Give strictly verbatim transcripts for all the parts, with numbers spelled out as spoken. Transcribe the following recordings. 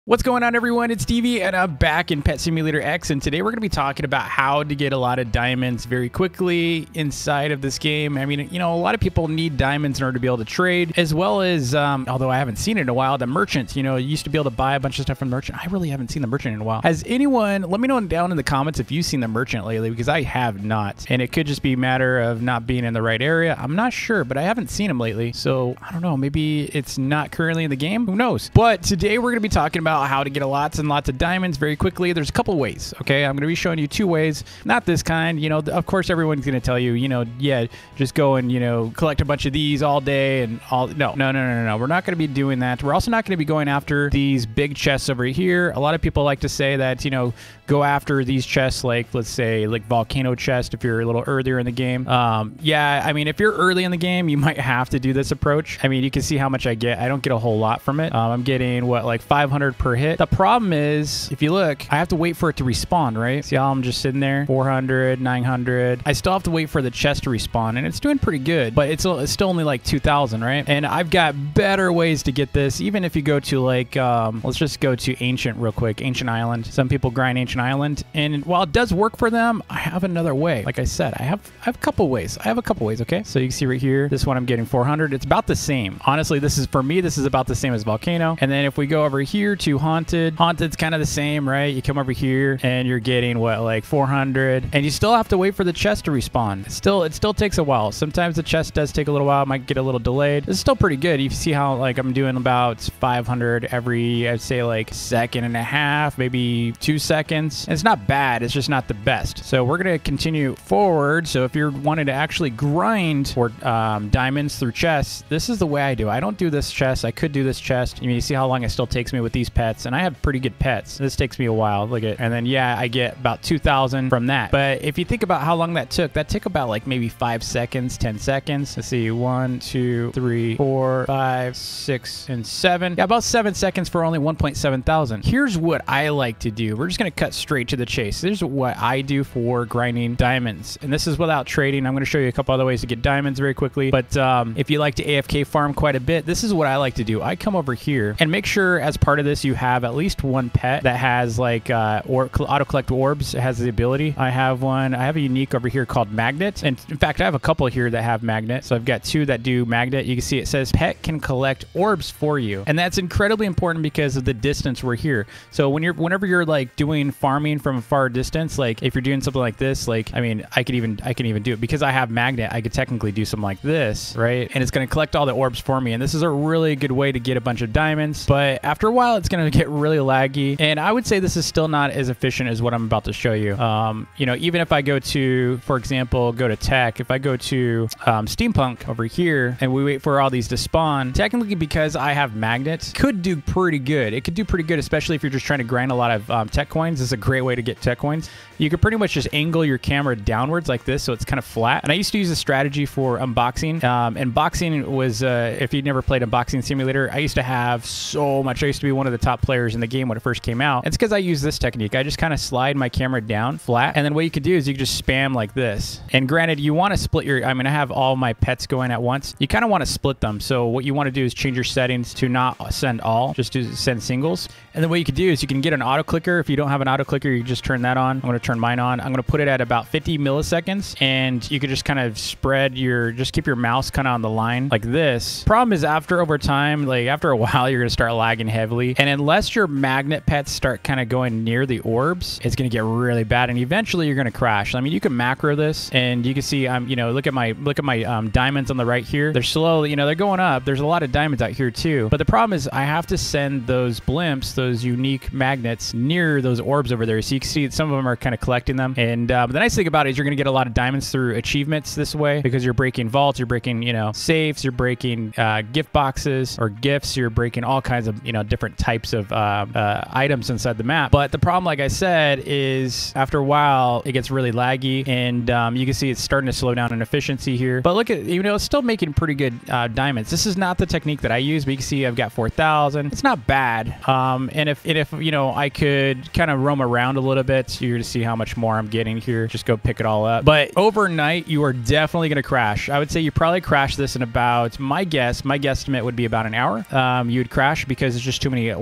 What's going on, everyone? It's Stevie, and I'm back in Pet Simulator X, and today we're going to be talking about how to get a lot of diamonds very quickly inside of this game. I mean, you know, a lot of people need diamonds in order to be able to trade, as well as, um, although I haven't seen it in a while, the merchant, you know, you used to be able to buy a bunch of stuff from the merchant. I really haven't seen the merchant in a while. Has anyone, let me know down in the comments if you've seen the merchant lately, because I have not, and it could just be a matter of not being in the right area. I'm not sure, but I haven't seen him lately, so I don't know, maybe it's not currently in the game, who knows? But today we're going to be talking about how to get lots and lots of diamonds very quickly. There's a couple ways, okay? I'm going to be showing you two ways, not this kind. You know, of course, everyone's going to tell you, you know, yeah, just go and, you know, collect a bunch of these all day and all. No, no, no, no, no, no. We're not going to be doing that. We're also not going to be going after these big chests over here. A lot of people like to say that, you know, go after these chests like, let's say, like volcano chest if you're a little earlier in the game. Um, yeah, I mean, if you're early in the game, you might have to do this approach. I mean, you can see how much I get. I don't get a whole lot from it. Um, I'm getting, what, like five hundred per hit. The problem is, if you look, I have to wait for it to respawn, right? See how I'm just sitting there? four hundred, nine hundred. I still have to wait for the chest to respawn, and it's doing pretty good, but it's, it's still only like two thousand, right? And I've got better ways to get this, even if you go to like, um, let's just go to Ancient real quick. Ancient Island. Some people grind Ancient Island, and while it does work for them, I have another way. Like I said, I have, I have a couple ways. I have a couple ways, okay? So you can see right here, this one I'm getting four hundred. It's about the same. Honestly, this is, for me, this is about the same as Volcano. And then if we go over here to Haunted, Haunted's kind of the same, right? You come over here and you're getting what, like four hundred, and you still have to wait for the chest to respawn. It still, it still takes a while. Sometimes the chest does take a little while. It might get a little delayed. It's still pretty good. You see how like I'm doing about five hundred every, I'd say like second and a half, maybe two seconds. And it's not bad. It's just not the best. So we're going to continue forward. So if you're wanting to actually grind for um, diamonds through chests, this is the way I do. I don't do this chest. I could do this chest. I mean, you see how long it still takes me with these pets, and I have pretty good pets. This takes me a while. Look at, and then yeah, I get about two thousand from that. But if you think about how long that took, that took about like maybe five seconds, ten seconds. Let's see, one, two, three, four, five, six, and seven. Yeah, about seven seconds for only one point seven thousand. Here's what I like to do. We're just gonna cut straight to the chase. Here's what I do for grinding diamonds, and this is without trading. I'm gonna show you a couple other ways to get diamonds very quickly. But um, if you like to A F K farm quite a bit, this is what I like to do. I come over here and make sure as part of this you have at least one pet that has like uh, or auto collect orbs. It has the ability. I have one. I have a unique over here called Magnet, and in fact, I have a couple here that have Magnet. So I've got two that do Magnet. You can see it says pet can collect orbs for you, and that's incredibly important because of the distance we're here. So when you're, whenever you're like doing farming from a far distance, like if you're doing something like this, like I mean, I could even I can even do it because I have Magnet. I could technically do something like this, right? And it's going to collect all the orbs for me, and this is a really good way to get a bunch of diamonds. But after a while, it's going to get really laggy, and I would say this is still not as efficient as what I'm about to show you. Um, you know, even if I go to, for example, go to tech, if I go to um, Steampunk over here and we wait for all these to spawn, technically because I have Magnets, could do pretty good. It could do pretty good, especially if you're just trying to grind a lot of um, tech coins. This is a great way to get tech coins. You could pretty much just angle your camera downwards like this, so it's kind of flat. And I used to use a strategy for unboxing. Um, and boxing was, uh, if you'd never played Unboxing Simulator, I used to have so much. I used to be one of the top players in the game when it first came out. It's because I use this technique. I just kind of slide my camera down flat, and then what you could do is you could just spam like this. And granted, you want to split your, I mean, I have all my pets going at once. You kind of want to split them. So what you want to do is change your settings to not send all, just to send singles. And then what you could do is you can get an auto clicker. If you don't have an auto clicker, you can just turn that on. I'm going to turn mine on. I'm going to put it at about fifty milliseconds, and you could just kind of spread your, just keep your mouse kind of on the line like this. Problem is, after over time, like after a while, you're going to start lagging heavily. And unless your magnet pets start kind of going near the orbs, it's going to get really bad, and eventually you're going to crash. I mean, you can macro this, and you can see, I'm, um, you know, look at my, look at my um, diamonds on the right here. They're slowly, you know, they're going up. There's a lot of diamonds out here too. But the problem is I have to send those blimps, those unique magnets near those orbs over there. So you can see some of them are kind of collecting them. And uh, the nice thing about it is you're going to get a lot of diamonds through achievements this way, because you're breaking vaults, you're breaking, you know, safes, you're breaking uh, gift boxes or gifts, you're breaking all kinds of, you know, different types of uh, uh, items inside the map. But the problem, like I said, is after a while, it gets really laggy, and um, you can see it's starting to slow down in efficiency here. But look at, you know, it's still making pretty good uh, diamonds. This is not the technique that I use, but you can see I've got four thousand. It's not bad. Um, and if, and if, you know, I could kind of roam around a little bit, you're to see how much more I'm getting here. Just go pick it all up. But overnight, you are definitely going to crash. I would say you probably crash this in about, my guess, my guesstimate would be about an hour. Um, you would crash because there's just too many orbs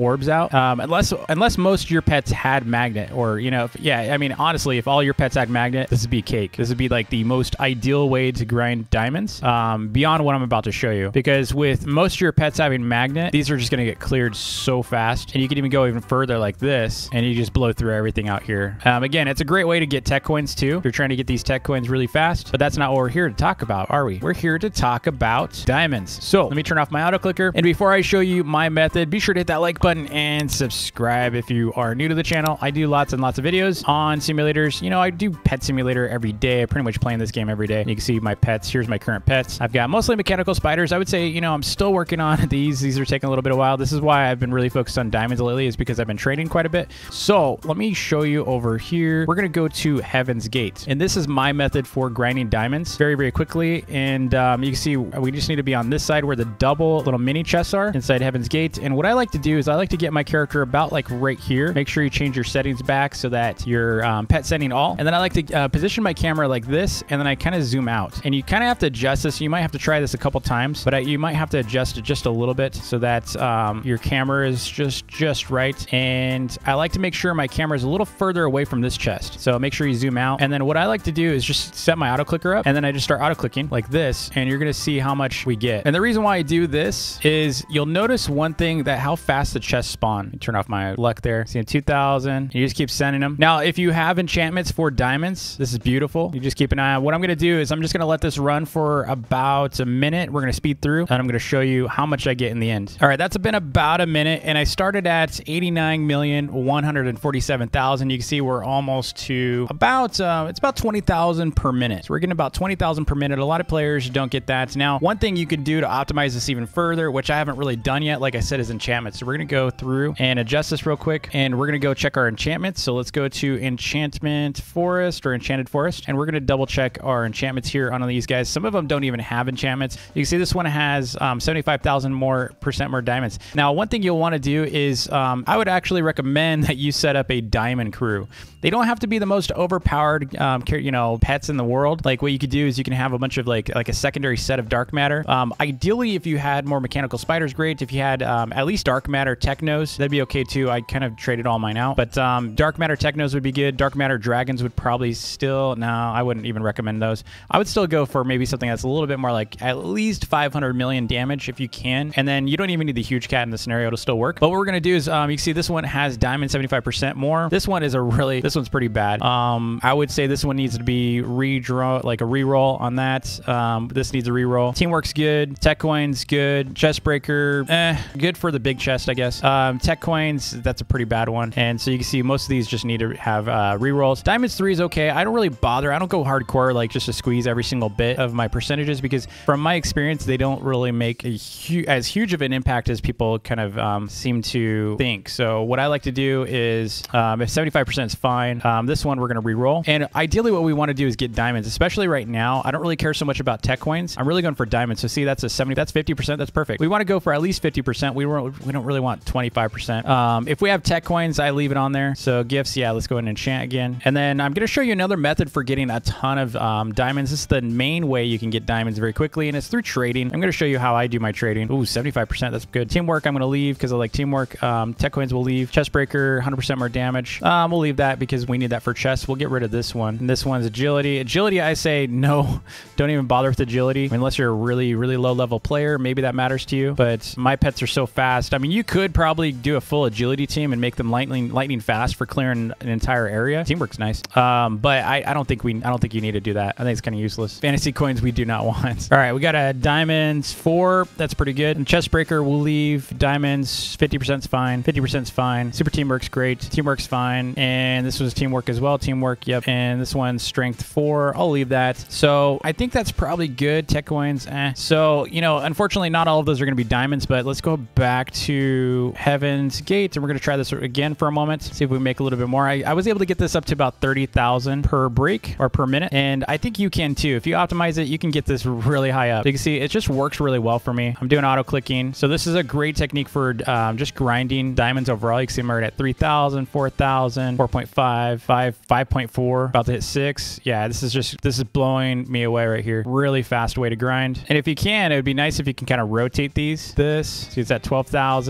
orbs out. Um, unless unless most of your pets had magnet, or you know, if, yeah, I mean, honestly, if all your pets had magnet, this would be cake. This would be like the most ideal way to grind diamonds, um, beyond what I'm about to show you. Because with most of your pets having magnet, these are just going to get cleared so fast, and you can even go even further like this, and you just blow through everything out here. Um, again, it's a great way to get tech coins too. If you're trying to get these tech coins really fast, but that's not what we're here to talk about, are we? We're here to talk about diamonds. So let me turn off my auto clicker, and before I show you my method, be sure to hit that like button and subscribe if you are new to the channel. I do lots and lots of videos on simulators. You know, I do Pet Simulator every day. I pretty much play in this game every day. You can see my pets. Here's my current pets. I've got mostly mechanical spiders. I would say, you know, I'm still working on these. These are taking a little bit of while. This is why I've been really focused on diamonds lately, is because I've been trading quite a bit. So let me show you over here. We're going to go to Heaven's Gate, and this is my method for grinding diamonds very, very quickly. And um, you can see we just need to be on this side where the double little mini chests are inside Heaven's Gate. And what I like to do is I like to get my character about like right here. Make sure you change your settings back so that your um, pet setting all. And then I like to uh, position my camera like this, and then I kind of zoom out. And you kind of have to adjust this. You might have to try this a couple times, but I, you might have to adjust it just a little bit so that um, your camera is just just right. And I like to make sure my camera is a little further away from this chest. So make sure you zoom out. And then what I like to do is just set my auto clicker up, and then I just start auto clicking like this, and you're gonna see how much we get. And the reason why I do this is you'll notice one thing, that how fast the chests spawn. Turn off my luck there. See, two thousand. You just keep sending them. Now, if you have enchantments for diamonds, this is beautiful. You just keep an eye on. What I'm gonna do is I'm just gonna let this run for about a minute. We're gonna speed through, and I'm gonna show you how much I get in the end. All right, that's been about a minute, and I started at eighty-nine million one hundred forty-seven thousand. You can see we're almost to about uh, it's about twenty thousand per minute. So we're getting about twenty thousand per minute. A lot of players don't get that. Now, one thing you could do to optimize this even further, which I haven't really done yet, like I said, is enchantments. So we're gonna go through and adjust this real quick, and we're gonna go check our enchantments. So let's go to enchantment forest or enchanted forest, and we're gonna double check our enchantments here on these guys. Some of them don't even have enchantments. You can see this one has um, seventy-five thousand more percent more diamonds. Now, one thing you'll want to do is um, I would actually recommend that you set up a diamond crew. They don't have to be the most overpowered, um, you know, pets in the world. Like what you could do is you can have a bunch of like like a secondary set of dark matter. Um, ideally, if you had more mechanical spiders, great. If you had um, at least dark matter technos, that'd be okay too. I kind of traded all mine out, but um, dark matter technos would be good. Dark matter dragons would probably still, no, I wouldn't even recommend those. I would still go for maybe something that's a little bit more like at least five hundred million damage if you can. And then you don't even need the huge cat in the scenario to still work. But what we're going to do is um, you can see this one has diamond seventy-five percent more. This one is a really, this one's pretty bad. Um, I would say this one needs to be redraw, like a reroll on that. Um, this needs a reroll. Teamwork's good. Tech coins, good. Chest breaker, eh, good for the big chest, I guess. Um, tech coins, that's a pretty bad one. And so you can see most of these just need to have uh, rerolls. Diamonds three is okay. I don't really bother. I don't go hardcore, like just to squeeze every single bit of my percentages, because from my experience, they don't really make a hu as huge of an impact as people kind of um, seem to think. So what I like to do is um, if seventy-five percent is fine, um, this one we're going to re-roll. And ideally what we want to do is get diamonds, especially right now. I don't really care so much about tech coins. I'm really going for diamonds. So see, that's a seventy, that's fifty percent. That's perfect. We want to go for at least fifty percent. We, won't, we don't really want twenty-five percent. Um, if we have tech coins, I leave it on there. So gifts, yeah, let's go ahead and enchant again. And then I'm going to show you another method for getting a ton of um, diamonds. This is the main way you can get diamonds very quickly, and it's through trading. I'm going to show you how I do my trading. Ooh, seventy-five percent. That's good. Teamwork, I'm going to leave because I like teamwork. Um, tech coins will leave. Chest breaker, one hundred percent more damage. Um, we'll leave that because we need that for chests. We'll get rid of this one. And this one's agility. Agility, I say no. Don't even bother with agility. I mean, unless you're a really, really low level player, maybe that matters to you. But my pets are so fast. I mean, you could probably do a full agility team and make them lightning, lightning fast for clearing an entire area. Teamwork's nice. Um, but I, I don't think we, I don't think you need to do that. I think it's kind of useless. Fantasy coins we do not want. All right, we got a diamonds four. That's pretty good. And chest breaker we'll leave. Diamonds fifty percent is fine. fifty percent is fine. Super teamwork's great. Teamwork's fine. And this was teamwork as well. Teamwork, yep. And this one's strength four. I'll leave that. So I think that's probably good. Tech coins, eh. So, you know, unfortunately, not all of those are going to be diamonds, but let's go back to Heaven's Gate, and we're going to try this again for a moment. See if we make a little bit more. I, I was able to get this up to about thirty thousand per break or per minute, and I think you can too. If you optimize it, you can get this really high up. You can see it just works really well for me. I'm doing auto clicking. So this is a great technique for um, just grinding diamonds overall. You can see I'm already at three thousand, four thousand, four point five, five, five point four, about to hit six. Yeah, this is just, this is blowing me away right here. Really fast way to grind. And if you can, it would be nice if you can kind of rotate these. This, see, it's at twelve thousand, about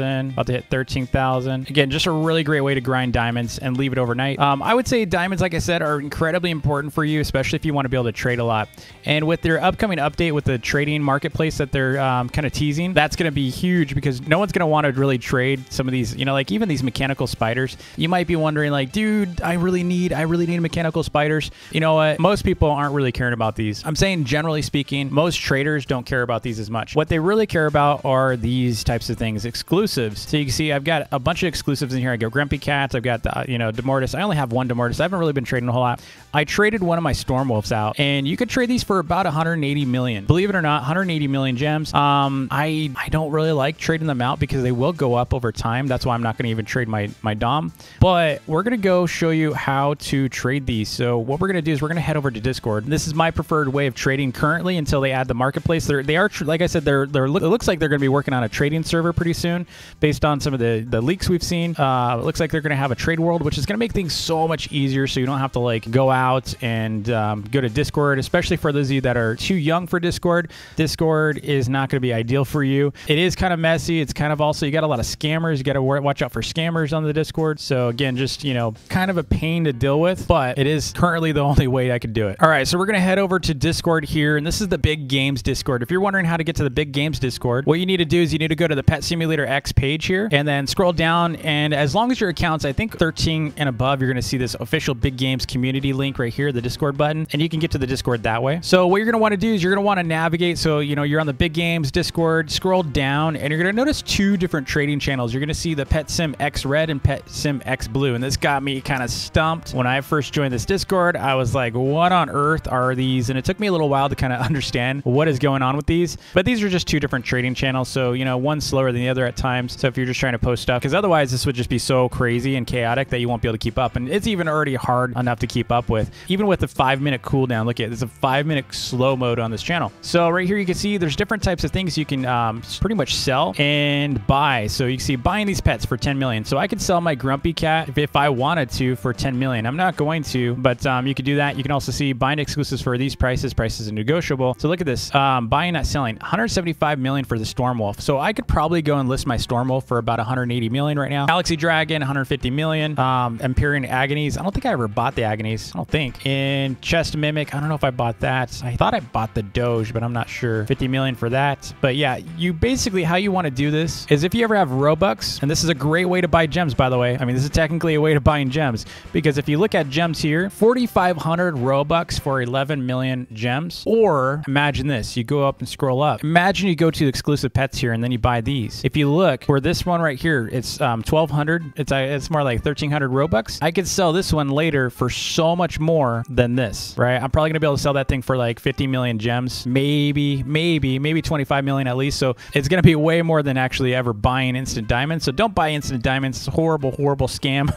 to hit thirteen thousand. Again, just a really great way to grind diamonds and leave it overnight. Um, I would say diamonds, like I said, are incredibly important for you, especially if you want to be able to trade a lot. And with their upcoming update with the trading marketplace that they're um, kind of teasing, that's going to be huge because no one's going to want to really trade some of these, you know, like even these mechanical spiders. You might be wondering like, dude, I really need, I really need mechanical spiders. You know what? Most people aren't really caring about these. I'm saying generally speaking, most traders don't care about these as much. What they really care about are these types of things, exclusives. So you can see I've got a bunch of exclusives in here. I got Grumpy Cats. I've got the, you know, Demortis. I only have one Demortis. I haven't really been trading a whole lot. I traded one of my Stormwolves out, and you could trade these for about one hundred eighty million. Believe it or not, one hundred eighty million gems. Um, I I don't really like trading them out because they will go up over time. That's why I'm not going to even trade my my Dom. But we're going to go show you how to trade these. So what we're going to do is we're going to head over to Discord. This is my preferred way of trading currently until they add the marketplace. They're, they are, like I said, they're, they're, it looks like they're going to be working on a trading server pretty soon based on some of the, the leaks we've seen. Uh, it looks like they're going to have a trade world, which is going to make things so much easier so you don't have to like go out and um, go to Discord, especially for those of you that are too young for Discord. Discord is not going to be ideal for you. It is kind of messy. It's kind of also, you got a lot of scammers. You got to watch out for scammers on the Discord. So again, just, you know, kind of a pain to deal with, but it is currently the only way I could do it. All right, so we're going to head over to Discord here, and this is the Big Games Discord. If you're wondering how to get to the Big Games Discord, what you need to do is you need to go to the Pet Simulator X page here and then scroll down, and as long as your account's, I think thirteen and above, you're going to see this official Big Games community link right here, the Discord button, and you can get to the Discord that way. So what you're going to want to do is you're going to want to navigate. So, you know, you're on the Big Games Discord, scroll down, and you're going to notice two different trading channels. You're going to see the Pet Sim X Red and Pet Sim X Blue, and this got me kind of stumped. When I first joined this Discord, I was like, what on earth are these? And it took me a little while to kind of understand what is going on with these. But these are just two different trading channels. So, you know, one's slower than the other at times. So if you're just trying to post stuff, because otherwise this would just be so crazy and chaotic that you won't be able to keep up. And it's even already hard enough to keep up with. Even with the five minute cooldown, look at it, there's a five minute slow mode on this channel. So right here you can see there's different types of things you can um, pretty much sell and buy. So you can see buying these pets for ten million. So I could sell my Grumpy Cat if, if I wanted to for ten million. I'm not going to, but um, you could do that. You can also see buying exclusives for these prices. Prices are negotiable. So look at this, um, buying, not selling, one hundred seventy-five million for the Stormwolf. So I could probably go and list my Stormwolf for about one hundred eighty million right now. Galaxy Dragon, one hundred fifty million. Um, Empyrean Agonies. I don't think I ever bought the Agonies. I don't think. And Chest Mimic. I don't know if I bought that. I thought I bought the Doge, but I'm not sure. fifty million for that. But yeah, you basically, how you want to do this is if you ever have Robux, and this is a great way to buy gems, by the way. I mean, this is technically a way to buying gems, because if you look at gems here, forty-five hundred Robux for eleven million gems. Or imagine this, you go up and scroll up. Imagine you go to exclusive pets here and then you buy these. If you look for this one right here, it's um, twelve hundred. It's, uh, it's more like thirteen hundred Robux. I could sell this one later for so much more than this, right? I'm probably gonna be able to sell that thing for like fifty million gems, maybe, maybe, maybe twenty-five million at least. So it's gonna be way more than actually ever buying instant diamonds. So don't buy instant diamonds. It's a horrible, horrible scam.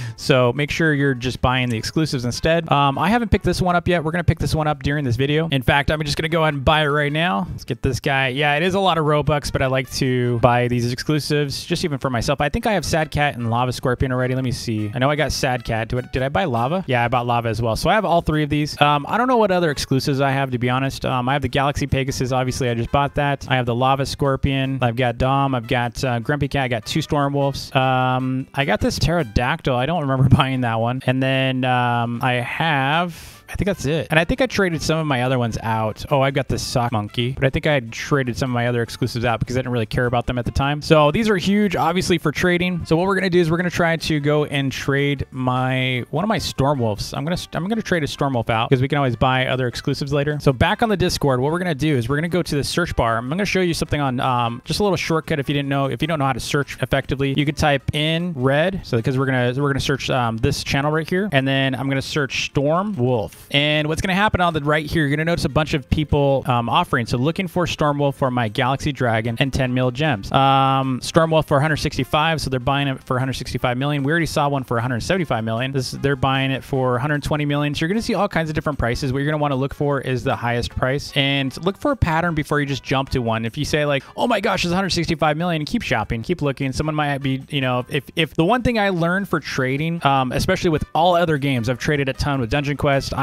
So make sure you're just buying the exclusives instead. Um, I haven't picked this one up yet. We're gonna pick this one up during this video. In fact, I'm just gonna go ahead and buy it right now. Let's get this guy. Yeah, it is a lot of Robux, but I like to buy these exclusives just even for myself. I think I have Sad Cat and Lava Scorpion already. Let me see. I know I got Sad Cat. Do it, did I buy Lava? Yeah, I bought Lava as well. So I have all three of these. Um, I don't know what other exclusives I have, to be honest. Um, I have the Galaxy Pegasus. Obviously, I just bought that. I have the Lava Scorpion. I've got Dom. I've got uh, Grumpy Cat. I got two Stormwolves. Um, I got this Pterodactyl. I don't remember buying that one. And then um, I have... I think that's it. And I think I traded some of my other ones out. Oh, I've got this Sock Monkey, but I think I had traded some of my other exclusives out because I didn't really care about them at the time. So these are huge, obviously, for trading. So what we're gonna do is we're gonna try to go and trade my one of my Stormwolves. I'm gonna I'm gonna trade a Stormwolf out because we can always buy other exclusives later. So back on the Discord, what we're gonna do is we're gonna go to the search bar. I'm gonna show you something on um, just a little shortcut if you didn't know. If you don't know how to search effectively, you could type in red. So because we're gonna we're gonna search um, this channel right here, and then I'm gonna search Stormwolf. And what's going to happen on the right here, you're going to notice a bunch of people um, offering. So looking for Stormwolf for my Galaxy Dragon and ten mil gems. Um, Stormwolf for one hundred sixty-five, so they're buying it for one hundred sixty-five million. We already saw one for one hundred seventy-five million. This, they're buying it for one hundred twenty million. So you're going to see all kinds of different prices. What you're going to want to look for is the highest price. And look for a pattern before you just jump to one. If you say like, oh my gosh, it's one hundred sixty-five million, keep shopping, keep looking. Someone might be, you know, if, if the one thing I learned for trading, um, especially with all other games, I've traded a ton with Dungeon Quest,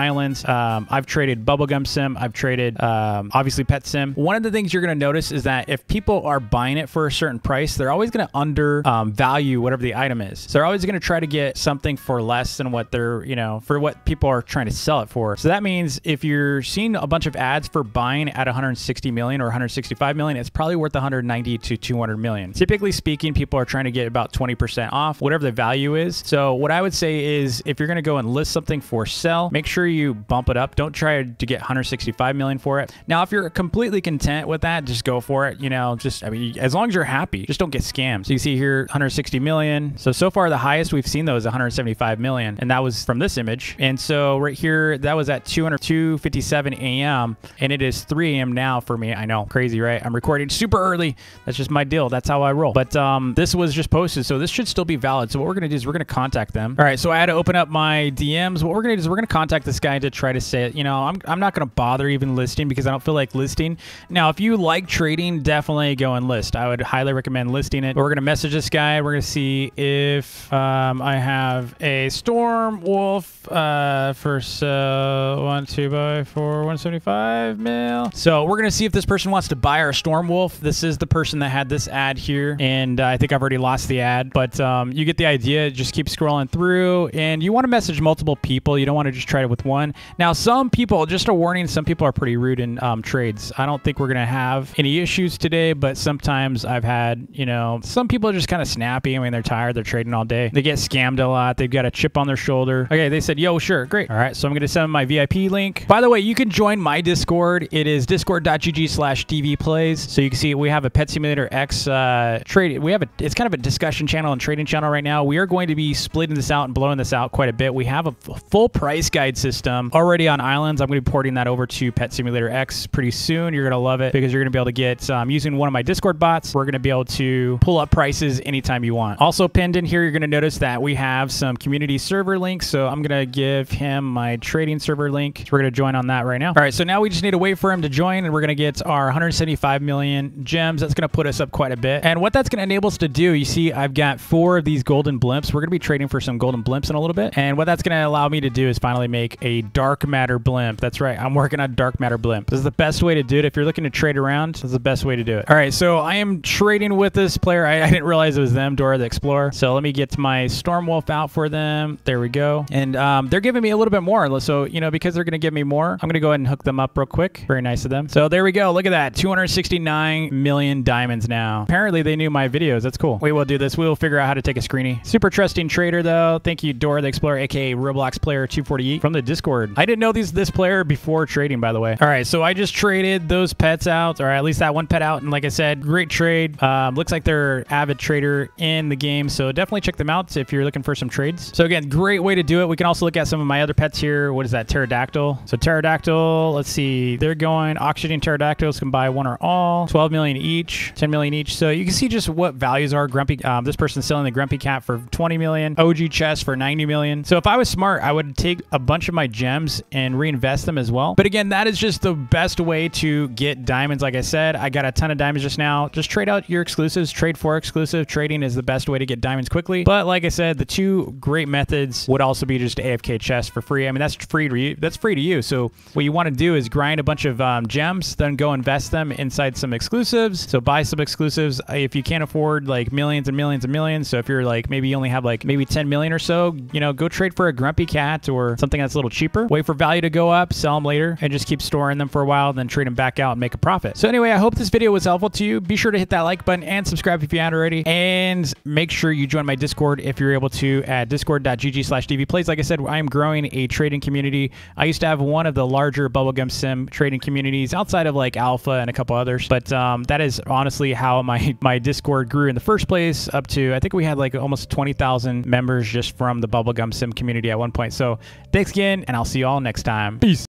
islands. Um, I've traded Bubblegum Sim. I've traded, um, obviously, Pet Sim. One of the things you're going to notice is that if people are buying it for a certain price, they're always going to under um, value whatever the item is. So they're always going to try to get something for less than what they're, you know, for what people are trying to sell it for. So that means if you're seeing a bunch of ads for buying at one hundred sixty million or one hundred sixty-five million, it's probably worth one hundred ninety to two hundred million. Typically speaking, people are trying to get about twenty percent off, whatever the value is. So what I would say is if you're going to go and list something for sell, make sure you bump it up. Don't try to get one hundred sixty-five million for it. Now, if you're completely content with that, just go for it. You know, just, I mean, as long as you're happy, just don't get scammed. So you see here, one hundred sixty million. So, so far the highest we've seen though is one hundred seventy-five million. And that was from this image. And so right here, that was at two fifty-seven a m and it is three a m now for me. I know, crazy, right? I'm recording super early. That's just my deal. That's how I roll. But um, this was just posted, so this should still be valid. So what we're gonna do is we're gonna contact them. All right, so I had to open up my D Ms. What we're gonna do is we're gonna contact this guy to try to say, you know, I'm, I'm not gonna bother even listing because I don't feel like listing. Now, if you like trading, definitely go and list. I would highly recommend listing it. But we're gonna message this guy. We're gonna see if um, I have a Storm Wolf uh, for sale, one, two by four, one seventy-five mil. So we're gonna see if this person wants to buy our Storm Wolf. This is the person that had this ad here, and uh, I think I've already lost the ad, but um, you get the idea. Just keep scrolling through, and you want to message multiple people. You don't want to just try it with one. Now, some people, just a warning, some people are pretty rude in um, trades. I don't think we're gonna have any issues today, but sometimes I've had, you know, some people are just kind of snappy. I mean, they're tired, they're trading all day, they get scammed a lot, they've got a chip on their shoulder. Okay, they said, yo, sure, great. All right, so I'm gonna send them my V I P link. By the way, you can join my Discord. It is discord.gg slash tvplays. So you can see we have a Pet Simulator X uh, trade. We have a, it's kind of a discussion channel and trading channel right now. We are going to be splitting this out and blowing this out quite a bit. We have a full price guide system already on islands. I'm going to be porting that over to Pet Simulator X pretty soon. You're going to love it because you're going to be able to get, um, using one of my Discord bots, we're going to be able to pull up prices anytime you want. Also pinned in here, you're going to notice that we have some community server links. So I'm going to give him my trading server link. So we're going to join on that right now. All right, so now we just need to wait for him to join, and we're going to get our one hundred seventy-five million gems. That's going to put us up quite a bit. And what that's going to enable us to do, you see, I've got four of these golden blimps. We're going to be trading for some golden blimps in a little bit. And what that's going to allow me to do is finally make a dark matter blimp. That's right. I'm working on dark matter blimp. This is the best way to do it. If you're looking to trade around, this is the best way to do it. All right, so I am trading with this player. I, I didn't realize it was them, Dora the Explorer. So let me get my Storm Wolf out for them. There we go. And um, they're giving me a little bit more. So, you know, because they're going to give me more, I'm going to go ahead and hook them up real quick. Very nice of them. So there we go. Look at that. two hundred sixty-nine million diamonds now. Apparently they knew my videos. That's cool. We will do this. We will figure out how to take a screeny. Super trusting trader though. Thank you, Dora the Explorer, aka Roblox Player two forty-eight from the Discord. I didn't know these this player before trading, by the way. All right, so I just traded those pets out, or at least that one pet out. And like I said, great trade. Um, looks like they're avid trader in the game. So definitely check them out if you're looking for some trades. So again, great way to do it. We can also look at some of my other pets here. What is that? Pterodactyl. So Pterodactyl, let's see. They're going auctioning pterodactyls, can buy one or all. twelve million each, ten million each. So you can see just what values are. Grumpy, um, this person's selling the Grumpy Cat for twenty million. O G chest for ninety million. So if I was smart, I would take a bunch of my gems and reinvest them as well. But again, that is just the best way to get diamonds. Like I said, I got a ton of diamonds just now. Just trade out your exclusives. Trade for exclusive. Trading is the best way to get diamonds quickly. But like I said, the two great methods would also be just A F K chests for free. I mean, that's free to you. That's free to you. So what you want to do is grind a bunch of um, gems, then go invest them inside some exclusives. So buy some exclusives if you can't afford like millions and millions and millions. So if you're like, maybe you only have like maybe ten million or so, you know, go trade for a Grumpy Cat or something that's a little cheaper. Wait for value to go up, sell them later, and just keep storing them for a while, then trade them back out and make a profit. So anyway, I hope this video was helpful to you. Be sure to hit that like button and subscribe if you haven't already. And make sure you join my Discord if you're able to at discord.gg slash tvplays. Like I said, I am growing a trading community. I used to have one of the larger Bubblegum Sim trading communities outside of like Alpha and a couple others. But um, that is honestly how my, my Discord grew in the first place, up to, I think we had like almost twenty thousand members just from the Bubblegum Sim community at one point. So thanks again, and I'll see you all next time. Peace.